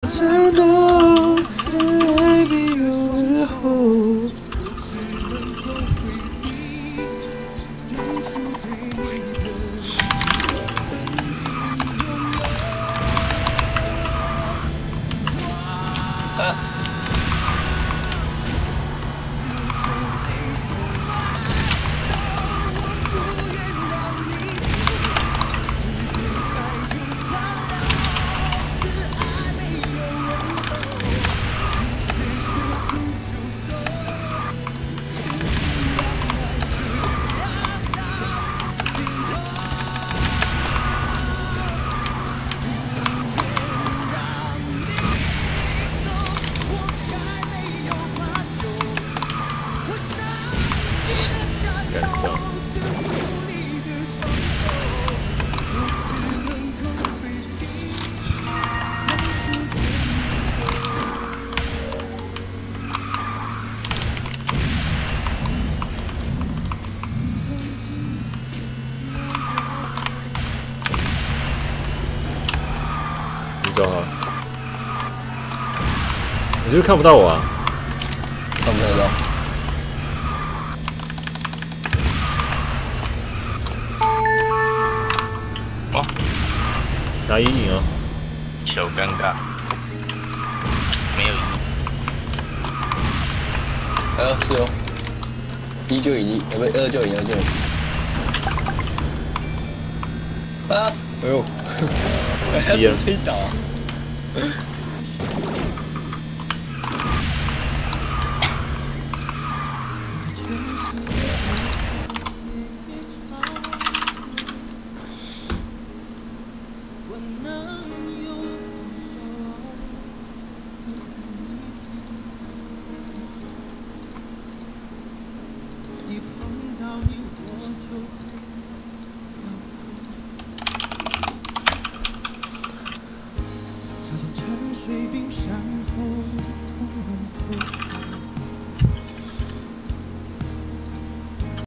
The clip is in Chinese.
真的爱你有日后。 你走了，你是不是看不到我啊？ 看不太到。 哦， 拿1赢哦。 小尴尬，没有赢。 是哦，1就赢1，不2就赢2就赢。啊！哎呦， 1了。 推倒。